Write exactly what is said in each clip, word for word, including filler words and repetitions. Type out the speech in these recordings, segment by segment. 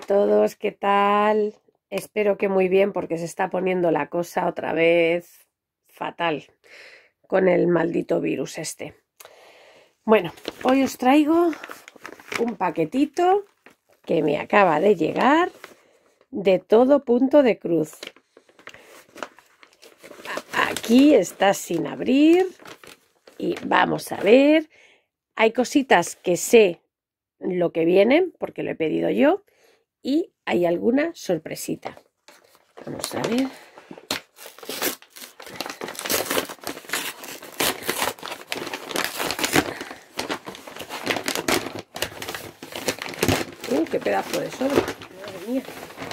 todos, ¿qué tal? Espero que muy bien porque se está poniendo la cosa otra vez fatal con el maldito virus este. Bueno, hoy os traigo un paquetito que me acaba de llegar de Todo Punto de Cruz. Aquí está sin abrir y vamos a ver. Hay cositas que sé lo que vienen porque lo he pedido yo y hay alguna sorpresita. Vamos a ver. Uh, qué pedazo de sobre. Madre mía.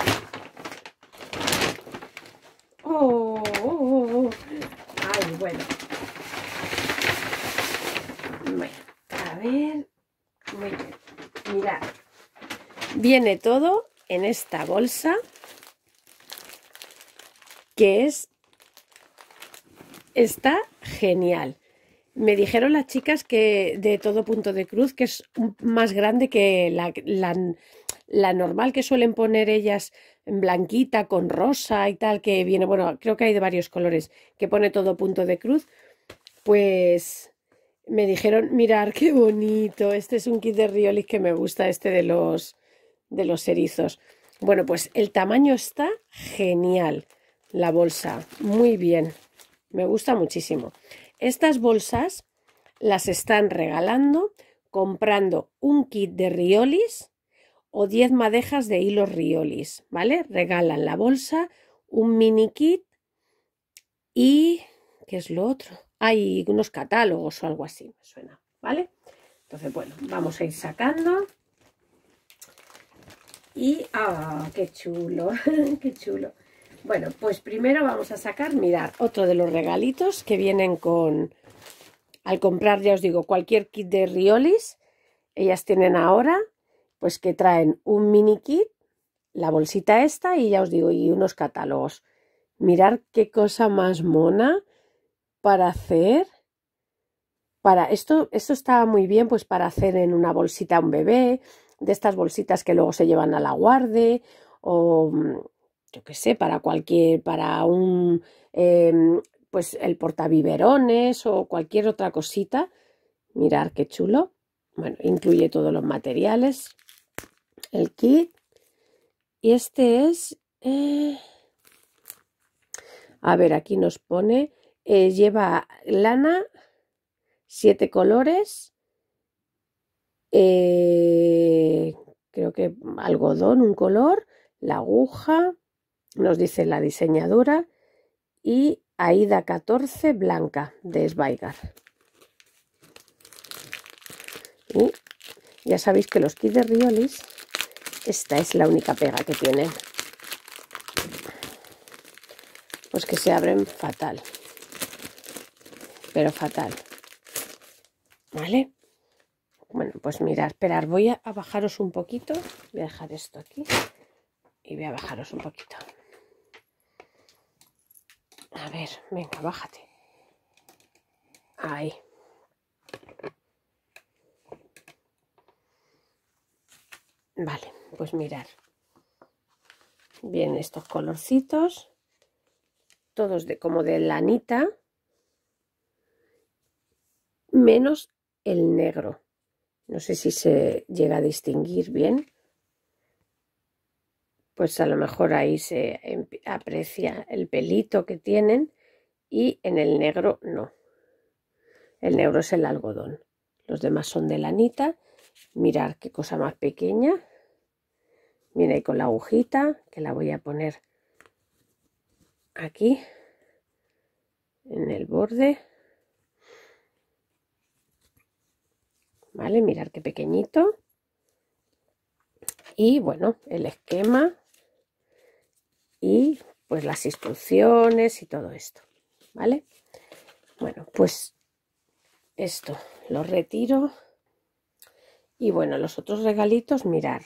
Oh, oh, oh, oh. Ay, bueno. Bueno, a ver. Muy bien. Mirad. Viene todo en esta bolsa que es está genial. Me dijeron las chicas que de Todo Punto de Cruz que es más grande que la, la, la normal que suelen poner ellas en blanquita con rosa y tal, que viene, bueno, creo que hay de varios colores, que pone Todo Punto de Cruz. Pues me dijeron, mirar qué bonito, este es un kit de Riolis que me gusta, este de los, de los erizos. Bueno, pues el tamaño está genial, la bolsa, muy bien, me gusta muchísimo. Estas bolsas las están regalando comprando un kit de Riolis o diez madejas de hilos Riolis, ¿vale? Regalan la bolsa, un mini kit y... ¿qué es lo otro? Hay unos catálogos o algo así, me suena, ¿vale? Entonces, bueno, vamos a ir sacando. Y... ¡ah, qué chulo! ¡Qué chulo! Bueno, pues primero vamos a sacar, mirad, otro de los regalitos que vienen con... Al comprar, ya os digo, cualquier kit de Riolis, ellas tienen ahora, pues que traen un mini kit, la bolsita esta y ya os digo, y unos catálogos. Mirad qué cosa más mona para hacer. Para esto, esto está muy bien, pues para hacer en una bolsita a un bebé, de estas bolsitas que luego se llevan a la guarde, o yo qué sé, para cualquier, para un, eh, pues el portabiberones o cualquier otra cosita. Mirad qué chulo. Bueno, incluye todos los materiales, el kit. Y este es, eh, a ver, aquí nos pone, eh, lleva lana, siete colores, eh, creo que algodón, un color, la aguja, nos dice la diseñadora, y Aida catorce blanca de Sveigar. Y ya sabéis que los kits de Riolis, esta es la única pega que tienen, pues que se abren fatal, pero fatal, ¿vale? Bueno, pues mirad, esperar, voy a bajaros un poquito, voy a dejar esto aquí y voy a bajaros un poquito. A ver, venga, bájate. Ahí. Vale, pues mirad. Vienen estos colorcitos, todos de como de lanita, menos el negro. No sé si se llega a distinguir bien. Pues a lo mejor ahí se aprecia el pelito que tienen y en el negro no. El negro es el algodón. Los demás son de lanita. Mirad qué cosa más pequeña. Viene ahí con la agujita que la voy a poner aquí en el borde. Vale, mirad qué pequeñito. Y bueno, el esquema y pues las instrucciones y todo esto, ¿vale? Bueno, pues esto lo retiro. Y bueno, los otros regalitos, mirad.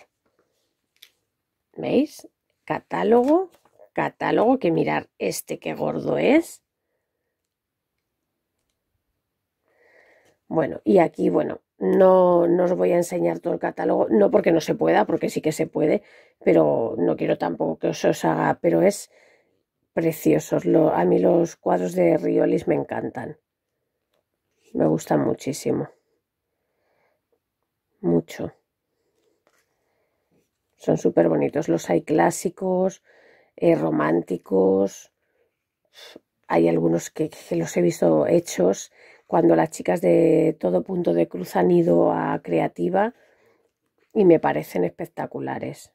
¿Veis? Catálogo, catálogo, que mirad este qué gordo es. Bueno, y aquí, bueno, No, no os voy a enseñar todo el catálogo, no porque no se pueda, porque sí que se puede, pero no quiero tampoco que os, os haga, pero es preciosos. Lo, a mí los cuadros de Riolis me encantan, me gustan muchísimo, mucho. Son súper bonitos, los hay clásicos, eh, románticos, hay algunos que, que los he visto hechos cuando las chicas de Todo Punto de Cruz han ido a Creativa y me parecen espectaculares.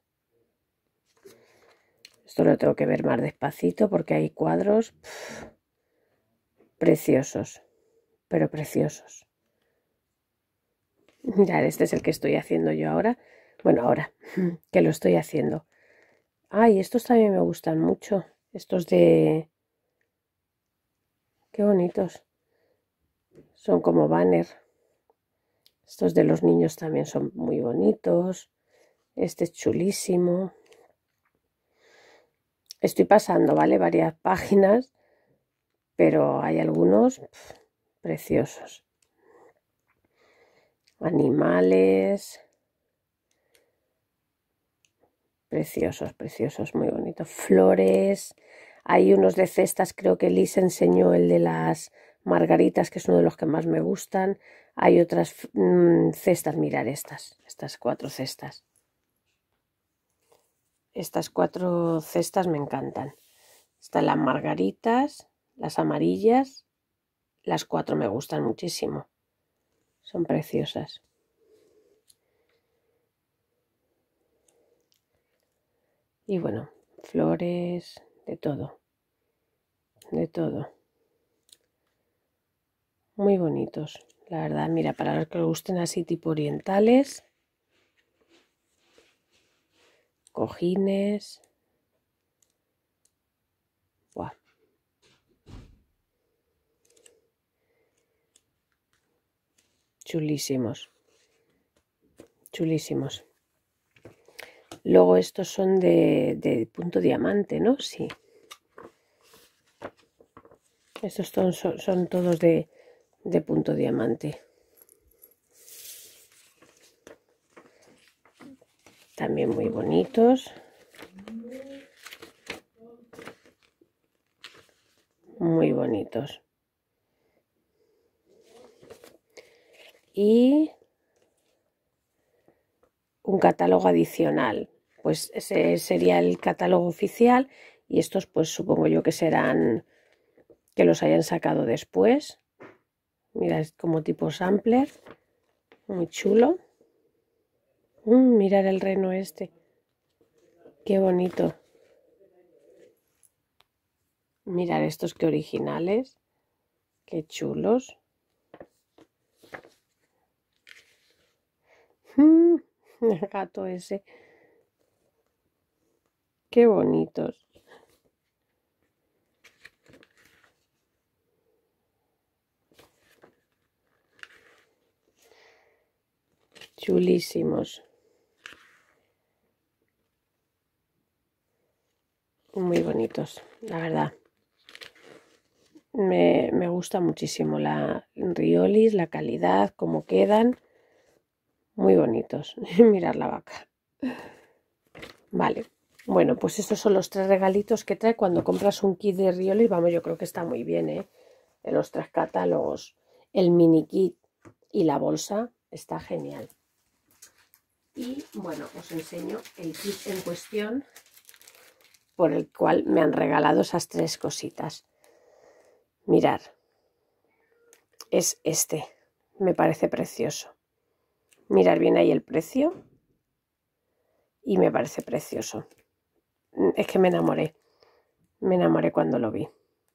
Esto lo tengo que ver más despacito porque hay cuadros pff, preciosos, pero preciosos. Mirad, este es el que estoy haciendo yo ahora. Bueno, ahora que lo estoy haciendo. Ay, estos también me gustan mucho. Estos de... Qué bonitos. Son como banner. Estos de los niños también son muy bonitos. Este es chulísimo. Estoy pasando, ¿vale? Varias páginas, pero hay algunos pff, preciosos. Animales. Preciosos, preciosos, muy bonitos. Flores. Hay unos de cestas, creo que Liz enseñó el de las margaritas, que es uno de los que más me gustan. Hay otras mmm, cestas, mirar estas, estas cuatro cestas. Estas cuatro cestas me encantan. Están las margaritas, las amarillas, las cuatro me gustan muchísimo. Son preciosas. Y bueno, flores, de todo, de todo. Muy bonitos, la verdad. Mira, para los que os gusten así tipo orientales. Cojines. Buah. Chulísimos. Chulísimos. Luego estos son de, de punto diamante, ¿no? Sí. Estos son, son, son todos de, de punto diamante. También muy bonitos. Muy bonitos. Y un catálogo adicional. Pues ese sería el catálogo oficial y estos pues supongo yo que serán que los hayan sacado después. Mira, es como tipo sampler. Muy chulo. Mm, mirar el reno este. Qué bonito. Mirar estos que originales. Qué chulos. Mm, el gato ese. Qué bonitos. Chulísimos. Muy bonitos, la verdad. Me, me gusta muchísimo la Riolis, la calidad, cómo quedan. Muy bonitos. Mirar la vaca. Vale. Bueno, pues estos son los tres regalitos que trae cuando compras un kit de Riolis. Vamos, yo creo que está muy bien, ¿eh? En los tres catálogos. El mini kit y la bolsa está genial. Y bueno, os enseño el kit en cuestión por el cual me han regalado esas tres cositas. Mirad, es este, me parece precioso. Mirad bien ahí el precio y me parece precioso. Es que me enamoré, me enamoré cuando lo vi.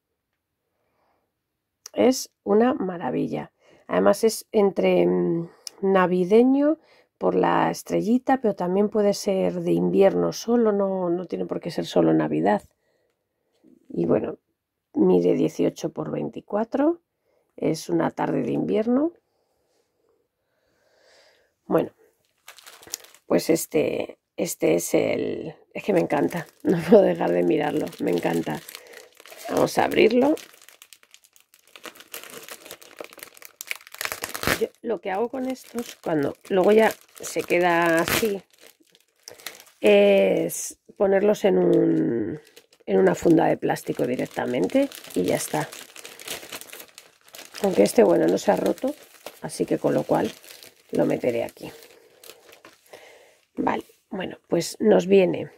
Es una maravilla. Además es entre navideño por la estrellita, pero también puede ser de invierno solo, no, no tiene por qué ser solo Navidad. Y bueno, mide dieciocho por veinticuatro, es una tarde de invierno. Bueno, pues este, este es el... es que me encanta, no puedo dejar de mirarlo, me encanta. Vamos a abrirlo. Yo lo que hago con estos, cuando luego ya se queda así, es ponerlos en, un, en una funda de plástico directamente y ya está. Aunque este, bueno, no se ha roto, así que con lo cual lo meteré aquí. Vale, bueno, pues nos viene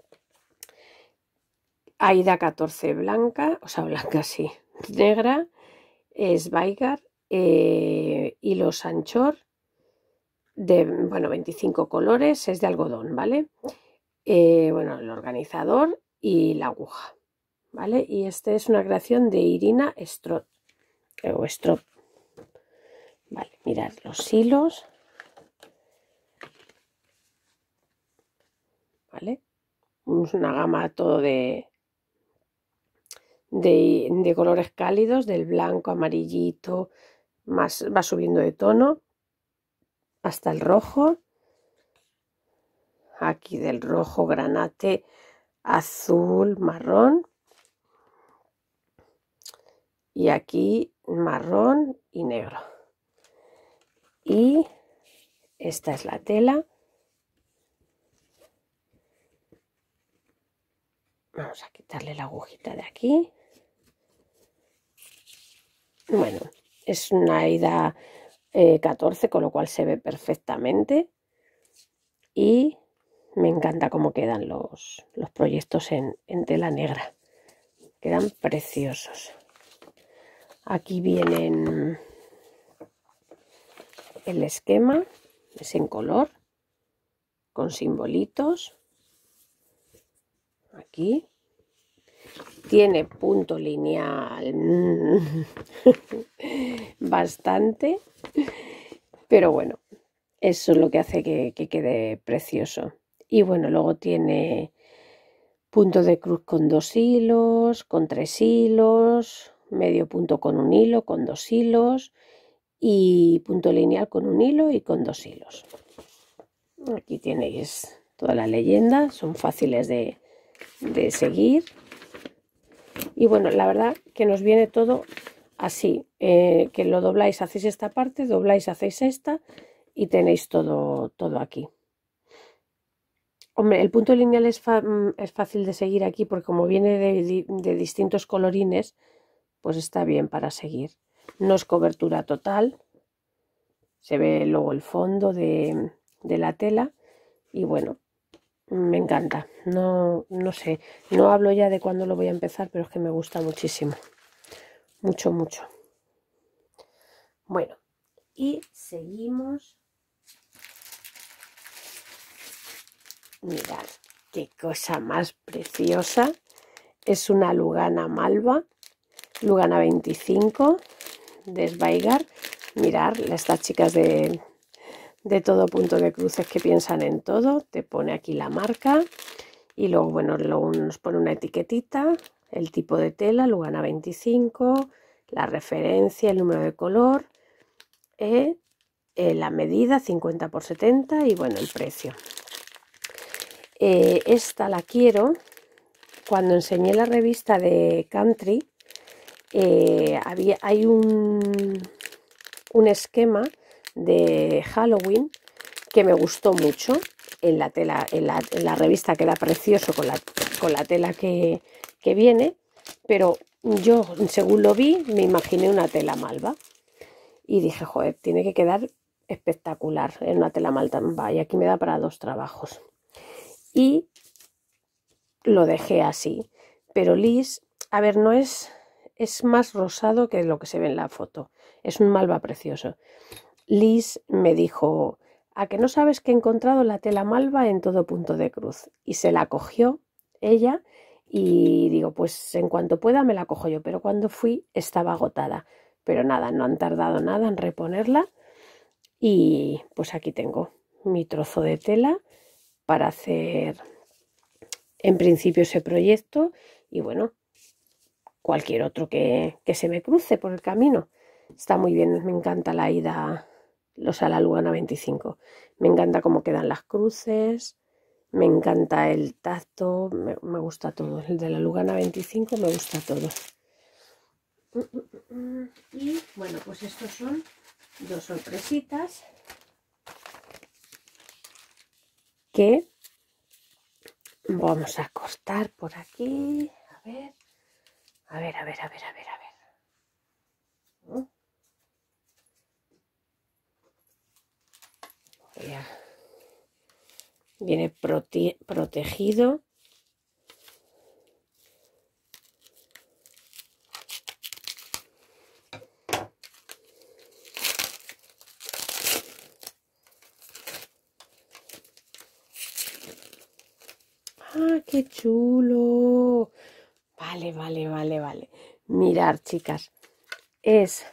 Aida catorce blanca, o sea, blanca sí, negra, Sveigar, eh, hilos anchor de, bueno, veinticinco colores, es de algodón, ¿vale? Eh, bueno, el organizador y la aguja, ¿vale? Y esta es una creación de Irina Strop, eh, o Strop. Vale, mirad los hilos, ¿vale? Es una gama todo de, de, de colores cálidos, del blanco, amarillito, más va subiendo de tono hasta el rojo. Aquí del rojo, granate, azul, marrón. Y aquí marrón y negro. Y esta es la tela. Vamos a quitarle la agujita de aquí. Bueno, es una Aida eh, catorce, con lo cual se ve perfectamente. Y me encanta cómo quedan los, los proyectos en, en tela negra. Quedan preciosos. Aquí vienen el esquema, es en color, con simbolitos. Aquí tiene punto lineal bastante, pero bueno, eso es lo que hace que, que quede precioso. Y bueno, luego tiene punto de cruz con dos hilos, con tres hilos, medio punto con un hilo, con dos hilos y punto lineal con un hilo y con dos hilos. Aquí tenéis toda la leyenda, son fáciles de, de seguir. Y bueno, la verdad que nos viene todo así, eh, que lo dobláis, hacéis esta parte, dobláis, hacéis esta y tenéis todo, todo aquí. Hombre, el punto lineal es, es fácil de seguir aquí porque como viene de, de distintos colorines, pues está bien para seguir. No es cobertura total, se ve luego el fondo de, de la tela y bueno, me encanta. No, no sé, no hablo ya de cuándo lo voy a empezar, pero es que me gusta muchísimo. Mucho, mucho. Bueno, y seguimos. Mirad, qué cosa más preciosa. Es una Lugana Malva, Lugana veinticinco de Sveigar. Mirad, estas chicas de, de todo punto de cruces que piensan en todo. Te pone aquí la marca y luego, bueno, luego nos pone una etiquetita, el tipo de tela, Lugana veinticinco, la referencia, el número de color, eh, eh, la medida cincuenta por setenta y bueno, el precio. Eh, esta la quiero. Cuando enseñé la revista de Country, eh, había, hay un, un esquema de Halloween que me gustó mucho. En la tela, en la, en la revista queda precioso con la, con la tela que, que viene, pero yo, según lo vi, me imaginé una tela malva y dije, joder, tiene que quedar espectacular en una tela malva y aquí me da para dos trabajos. Y lo dejé así, pero Liz, a ver, no es, es más rosado que lo que se ve en la foto, es un malva precioso. Liz me dijo, ¿a que no sabes que he encontrado la tela malva en todo punto de cruz? Y se la cogió ella y digo, pues en cuanto pueda me la cojo yo, pero cuando fui estaba agotada. Pero nada, no han tardado nada en reponerla y pues aquí tengo mi trozo de tela para hacer en principio ese proyecto y bueno, cualquier otro que, que se me cruce por el camino. Está muy bien, me encanta la Aida, o sea, la Lugana veinticinco. Me encanta cómo quedan las cruces, me encanta el tacto, me, me gusta todo. El de la Lugana veinticinco me gusta todo. Y bueno, pues estos son dos sorpresitas que vamos a cortar por aquí. A ver, a ver, a ver, a ver, a ver, a ver. Voy a... Viene prote protegido. ¡Ah, qué chulo! Vale, vale, vale, vale. Mirad, chicas, es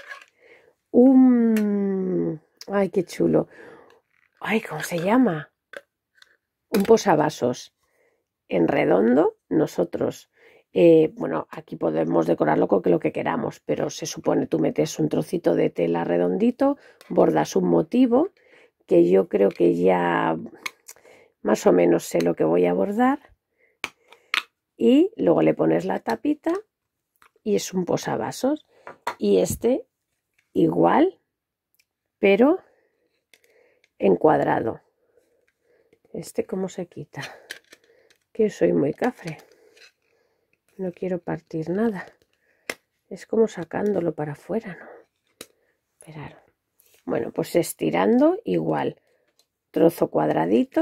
un... ¡Ay, qué chulo! ¡Ay, ¿cómo se llama? Un posavasos en redondo. Nosotros, eh, bueno, aquí podemos decorarlo con lo que queramos, pero se supone tú metes un trocito de tela redondito, bordas un motivo, que yo creo que ya más o menos sé lo que voy a bordar, y luego le pones la tapita y es un posavasos. Y este igual, pero en cuadrado. Este cómo se quita, que soy muy cafre, no quiero partir nada, es como sacándolo para afuera, ¿no? Esperar. Bueno, pues estirando igual, trozo cuadradito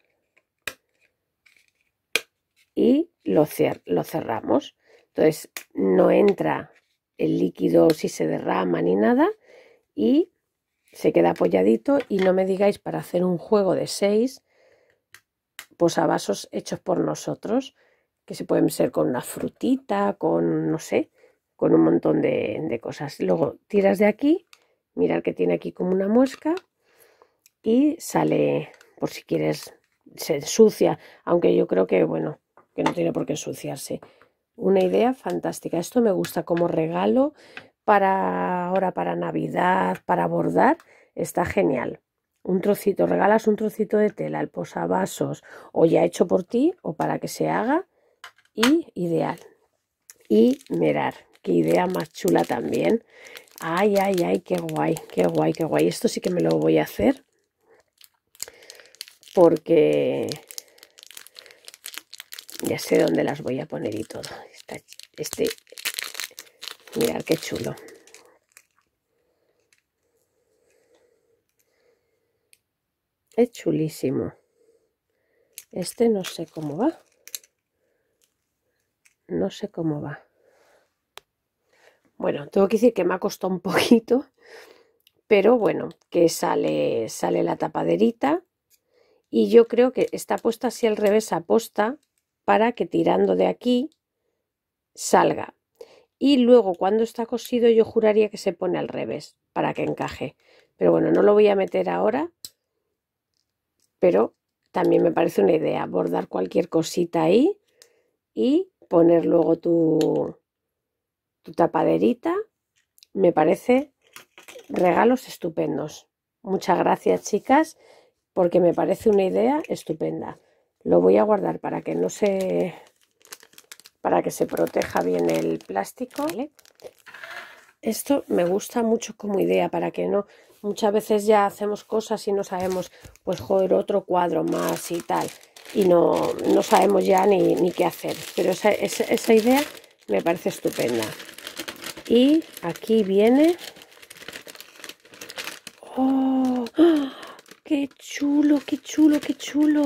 y lo, cer lo cerramos. Entonces no entra el líquido si se derrama ni nada y se queda apoyadito. Y no me digáis para hacer un juego de seis posavasos hechos por nosotros, que se pueden ser con una frutita, con no sé, con un montón de, de cosas. Luego tiras de aquí, mirad que tiene aquí como una muesca y sale, por si quieres, se ensucia, aunque yo creo que bueno, que no tiene por qué ensuciarse. Una idea fantástica. Esto me gusta como regalo para ahora, para Navidad, para bordar, está genial. Un trocito, regalas un trocito de tela, el posavasos, o ya hecho por ti, o para que se haga, y ideal. Y mirar, qué idea más chula también. Ay, ay, ay, qué guay, qué guay, qué guay. Esto sí que me lo voy a hacer, porque ya sé dónde las voy a poner y todo. Este, este mirad qué chulo. Es chulísimo. Este no sé cómo va. No sé cómo va. Bueno, tengo que decir que me ha costado un poquito, pero bueno, que sale, sale la tapaderita. Y yo creo que está puesta así al revés a posta para que tirando de aquí salga. Y luego cuando está cosido yo juraría que se pone al revés para que encaje. Pero bueno, no lo voy a meter ahora. Pero también me parece una idea bordar cualquier cosita ahí y poner luego tu, tu tapaderita. Me parece regalos estupendos. Muchas gracias, chicas, porque me parece una idea estupenda. Lo voy a guardar para que no se para que se proteja bien el plástico, ¿vale? Esto me gusta mucho como idea, para que no, muchas veces ya hacemos cosas y no sabemos, pues joder, otro cuadro más y tal, y no, no sabemos ya ni, ni qué hacer, pero esa, esa, esa idea me parece estupenda. Y aquí viene... ¡Oh! ¡Oh! ¡Qué chulo, qué chulo, qué chulo!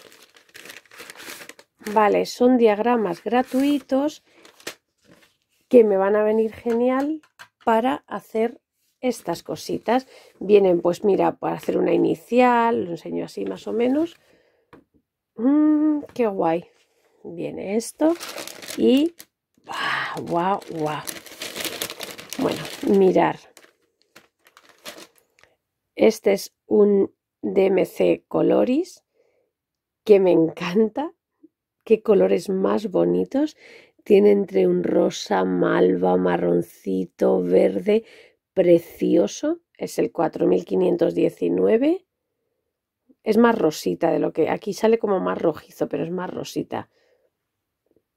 Vale, son diagramas gratuitos que me van a venir genial para hacer estas cositas. Vienen, pues mira, para hacer una inicial, lo enseño así más o menos. Mmm, qué guay. Viene esto y wow, wow, wow. Bueno, mirar. Este es un D M C Coloris que me encanta. Qué colores más bonitos. Tiene entre un rosa, malva, marroncito, verde, precioso. Es el cuatro mil quinientos diecinueve. Es más rosita de lo que... Aquí sale como más rojizo, pero es más rosita.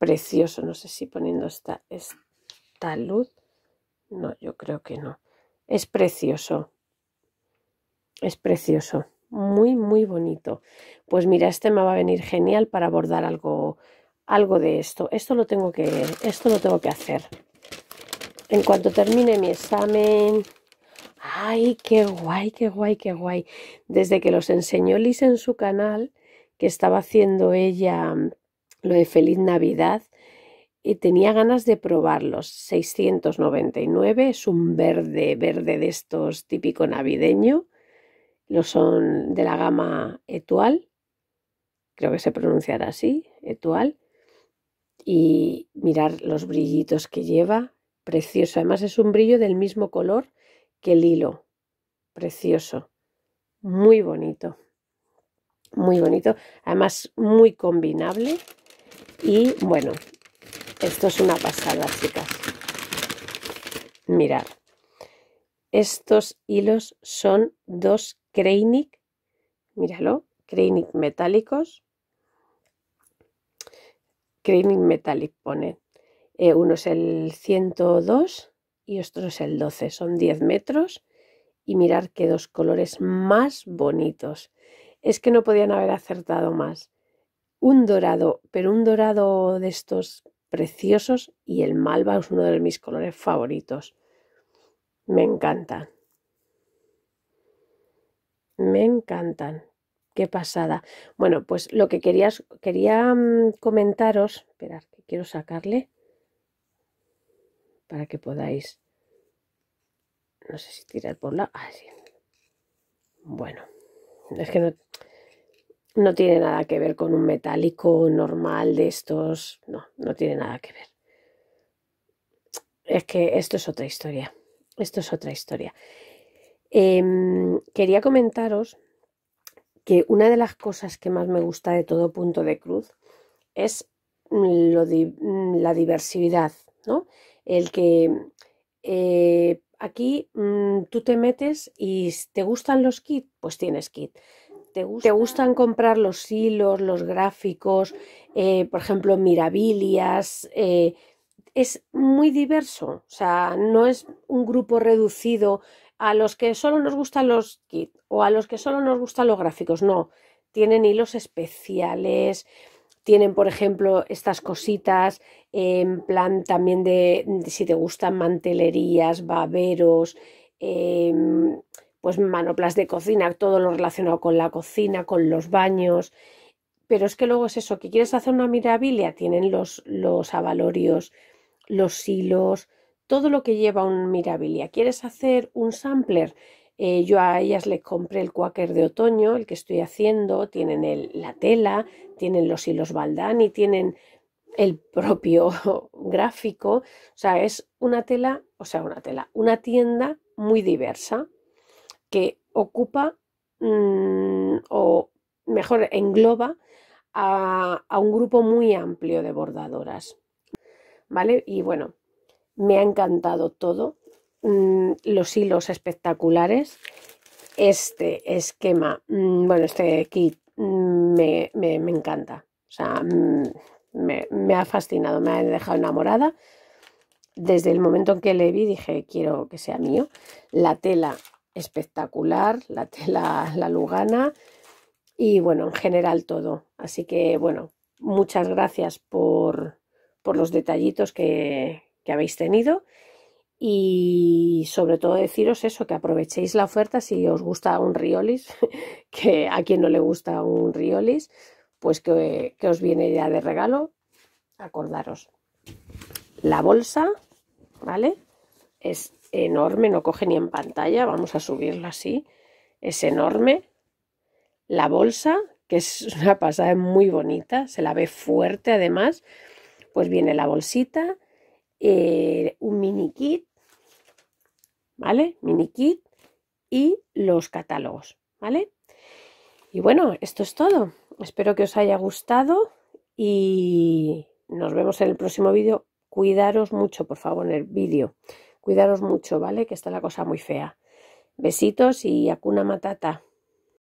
Precioso. No sé si poniendo esta, esta luz. No, yo creo que no. Es precioso, es precioso, muy, muy bonito. Pues mira, este me va a venir genial para bordar algo, algo de esto. Esto lo tengo que, esto lo tengo que hacer. En cuanto termine mi examen... ¡Ay, qué guay, qué guay, qué guay! Desde que los enseñó Liz en su canal, que estaba haciendo ella lo de Feliz Navidad, y tenía ganas de probarlos. seiscientos noventa y nueve, es un verde, verde de estos típico navideño. Los son de la gama Etual, creo que se pronunciará así, Etual. Y mirar los brillitos que lleva, precioso. Además es un brillo del mismo color que el hilo, precioso, muy bonito, muy bonito. Además muy combinable y bueno, esto es una pasada, chicas. Mirad, estos hilos son dos Kreinik, míralo, Kreinik metálicos. Kreinik Metallic pone. Eh, uno es el ciento dos y otro es el doce. Son diez metros. Y mirar qué dos colores más bonitos. Es que no podían haber acertado más. Un dorado, pero un dorado de estos preciosos. Y el malva es uno de mis colores favoritos. Me encantan. Me encantan. Qué pasada. Bueno, pues lo que quería, quería um, comentaros, esperad, que quiero sacarle para que podáis, no sé si tirar por la... Ah, sí. Bueno, es que no, no tiene nada que ver con un metálico normal de estos, no, no tiene nada que ver. Es que esto es otra historia, esto es otra historia. Eh, quería comentaros que una de las cosas que más me gusta de todo Punto de Cruz es lo di la diversidad, ¿no? El que eh, aquí mmm, tú te metes y te gustan los kits, pues tienes kit. ¿Te, gusta? ¿Te gustan comprar los hilos, los gráficos, eh, por ejemplo, mirabilias? Eh, es muy diverso, o sea, no es un grupo reducido a los que solo nos gustan los kits o a los que solo nos gustan los gráficos, no, tienen hilos especiales, tienen por ejemplo estas cositas en plan también de, de si te gustan mantelerías, baberos, eh, pues manoplas de cocina, todo lo relacionado con la cocina, con los baños, pero es que luego es eso, que quieres hacer una mirabilia, tienen los, los abalorios, los hilos, todo lo que lleva un mirabilia. ¿Quieres hacer un sampler? Eh, yo a ellas les compré el Quaker de otoño, el que estoy haciendo, tienen el, la tela, tienen los hilos Baldani, tienen el propio gráfico, o sea, es una tela, o sea, una tela, una tienda muy diversa que ocupa mmm, o mejor engloba a, a un grupo muy amplio de bordadoras, ¿vale? Y bueno, me ha encantado todo, mm, los hilos espectaculares, este esquema, mm, bueno, este kit mm, me, me, me encanta, o sea, mm, me, me ha fascinado, me ha dejado enamorada. Desde el momento en que le vi dije, quiero que sea mío. La tela espectacular, la tela, la Lugana y bueno, en general todo. Así que bueno, muchas gracias por, por los detallitos que, que habéis tenido y sobre todo deciros eso, que aprovechéis la oferta si os gusta un Riolis, que a quien no le gusta un Riolis, pues que, que os viene ya de regalo, acordaros. La bolsa, ¿vale? Es enorme, no coge ni en pantalla, vamos a subirla así, es enorme. La bolsa, que es una pasada muy bonita, se la ve fuerte además, pues viene la bolsita, eh, un mini kit, ¿vale? Mini kit y los catálogos, ¿vale? Y bueno, esto es todo. Espero que os haya gustado y nos vemos en el próximo vídeo. Cuidaros mucho, por favor, en el vídeo. Cuidaros mucho, ¿vale? Que está la cosa muy fea. Besitos y Hakuna Matata.